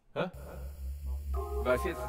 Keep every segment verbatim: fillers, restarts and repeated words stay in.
Hä? Was jetzt?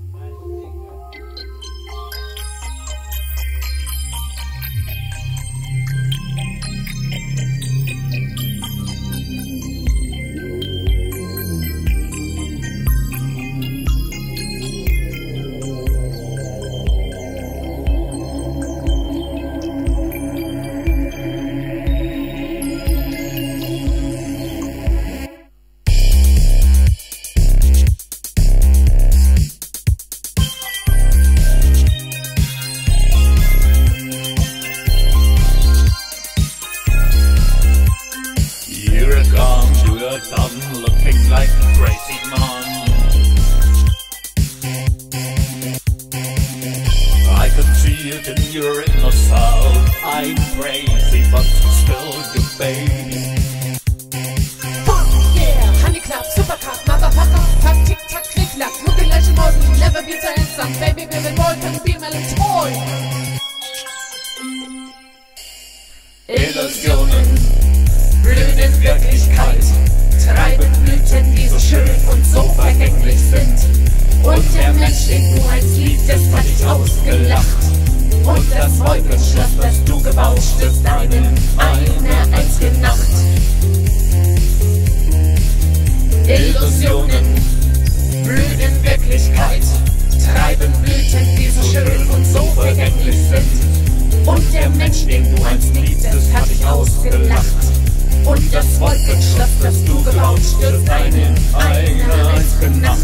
Illusionen blühen in Wirklichkeit, treiben Blüten, die so schön und so vergänglich sind. Und der Mensch, den du einst liebtest, hat dich ausgelacht. Und das Wolkenschloss, das du gebaut, stürzt ein in eine einzige Nacht. Illusionen blühen in Wirklichkeit, treiben Blüten, die so schön und so vergänglich sind. Und der Mensch, den du einst liebtest, hat dich ausgelacht. Und das Wolkenschloss, das du gebaut, stürzt ein in eine einzige Nacht.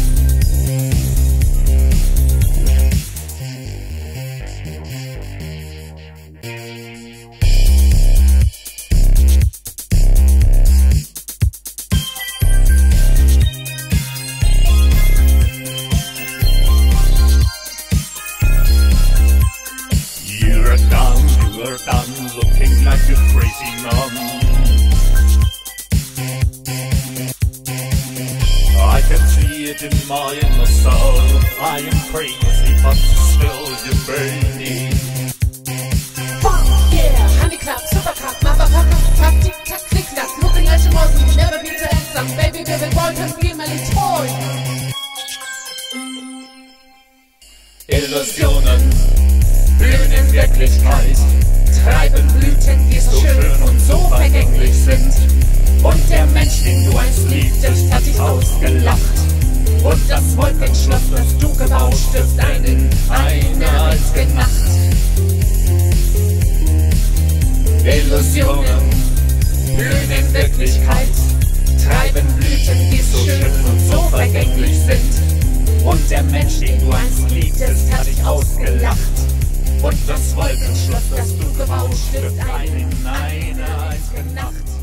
In my inner soul, I am crazy, but still you burn me. Fuck yeah, honey clap, super clap, motherfucker, clap, tick tack, click clack, looking like a mouse, never be too handsome, baby, baby boy, can be my toy. Illusionen blühen in Wirklichkeit, treiben Blüten, die so schön und so vergänglich sind. Und der Mensch, den du einst liebtest, hat dich ausgelacht. Und das Wolkenschloss, das du gebaut, stürzt ein in eine einzige Nacht. Illusionen blühen in Wirklichkeit, treiben Blüten, die so schön und so vergänglich sind. Und der Mensch, den du einst liebtest, hat dich ausgelacht. Und das Wolkenschloss, das du gebaut, stürzt ein in eine einzige Nacht.